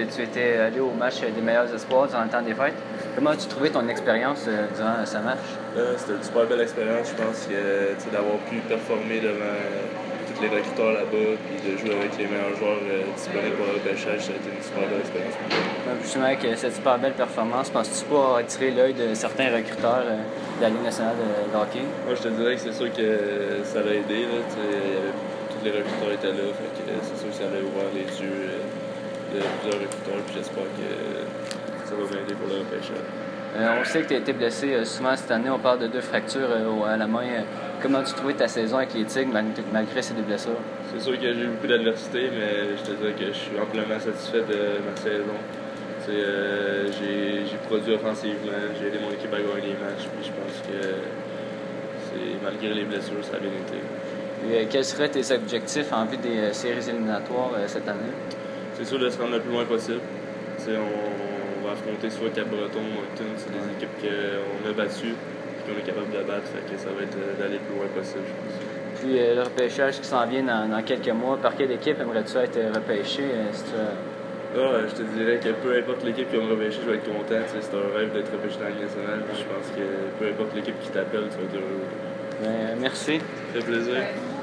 tu étais allé au match des meilleurs espoirs durant le temps des fêtes. Comment as-tu trouvé ton expérience durant ce match? C'était une super belle expérience. Je pense que d'avoir pu performer devant tous les recruteurs là-bas puis de jouer avec les meilleurs joueurs disponibles pour le repêchage, ça a été une super belle expérience pour moi. Justement, avec cette super belle performance, penses-tu pas avoir attiré l'œil de certains recruteurs de la Ligue nationale de hockey? Moi, je te dirais que c'est sûr que ça l'a aidé. Là, tous les recruteurs étaient là, fait que c'est sûr que ça a ouvert les yeux de plusieurs recruteurs. Puis j'espère que ça va m'aider pour le repêchage. On sait que tu as été blessé souvent cette année. On parle de 2 fractures à la main. Comment as-tu trouvé ta saison avec les Tigres malgré ces 2 blessures? C'est sûr que j'ai eu beaucoup d'adversité, mais je te dirais que je suis amplement satisfait de ma saison. J'ai produit offensivement, j'ai aidé mon équipe à gagner des matchs, puis je pense que malgré les blessures, ça a bien été. Et, quels seraient tes objectifs en vue des séries éliminatoires cette année? C'est sûr de se rendre le plus loin possible. On va affronter soit Cap-Breton ou Moncton, c'est des équipes qu'on a battues et qu'on est capable de battre, fait que ça va être d'aller le plus loin possible, je pense. Puis le repêchage qui s'en vient dans quelques mois, par quelle équipe aimerais-tu être repêché? Je te dirais que peu importe l'équipe qui va me repêcher, je vais être content. C'est un rêve d'être repêché dans la Ligue nationale. Je pense que peu importe l'équipe qui t'appelle, tu vas être heureux. Merci. Ça fait plaisir.